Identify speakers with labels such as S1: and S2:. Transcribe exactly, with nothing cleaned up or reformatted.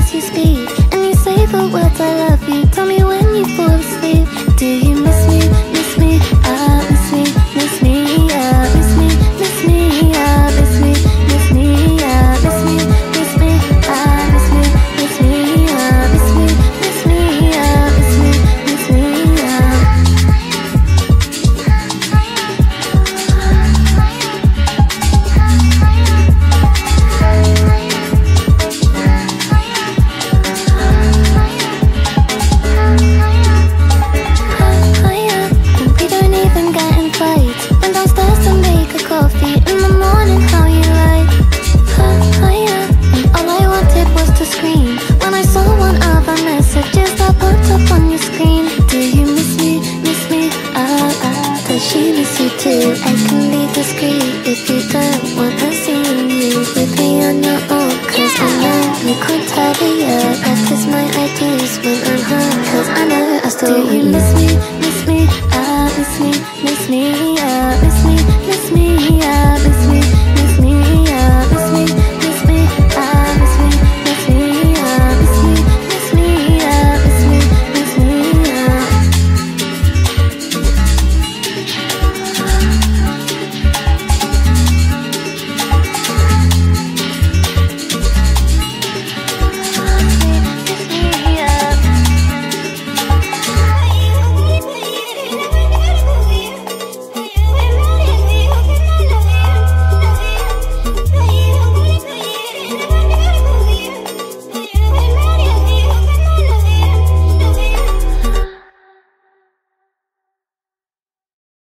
S1: as you speak, and you say the words I love you. Tell me when you fall asleep. Do you miss me, miss me, ah, miss me, miss me, ah, miss me, miss me, ah, miss me, miss me, ah, miss me, miss me, ah, miss me, miss me, ah, miss me, miss me, ah, miss me, miss me, ah. She miss you too. I can be discreet if you don't want her seeing you with me on your own. Cause I know you can't tell me yet. Practice my ideas when I'm home. Cause I know I still. Do you miss me?